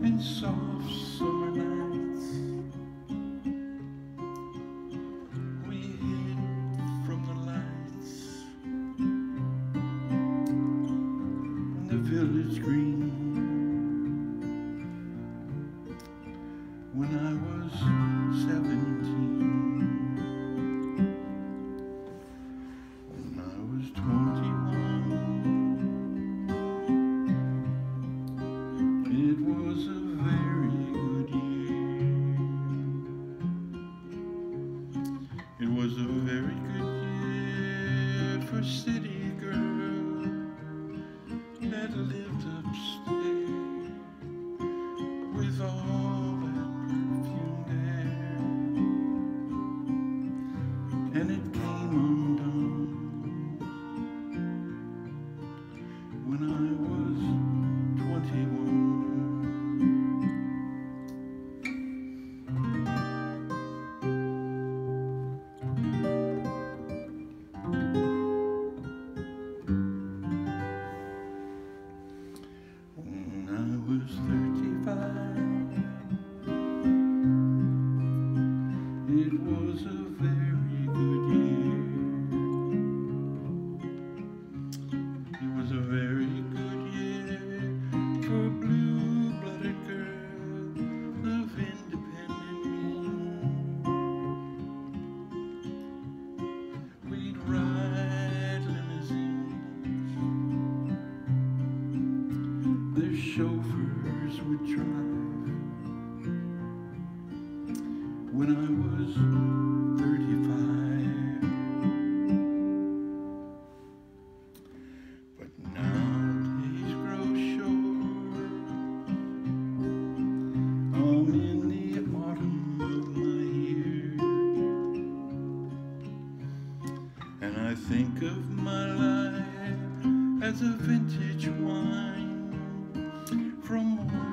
and soft summer nights. We hid from the lights on the village green. When I was 17, when I was 21, it was a very good year. It was a very good year for city girl that lived upstairs with all that perfume there, and it came undone when I was 21. When I was 35, it was a very good year. It was a very good year for a blue-blooded girl of independent means. We'd ride limousines, their chauffeurs would drive. When I was 35, but now days grow short. I'm in the autumn of my years, and I think of my life as a vintage wine from